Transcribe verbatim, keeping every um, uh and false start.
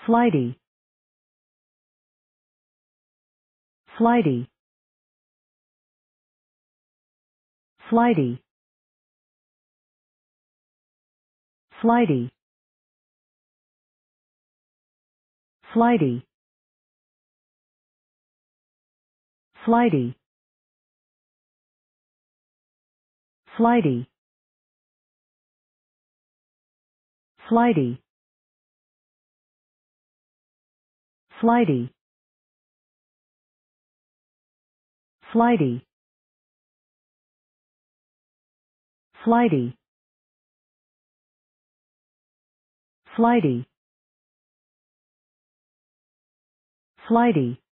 flighty, flighty, flighty, flighty, flighty, flighty, flighty, flighty, flighty, flighty, flighty, flighty, flighty,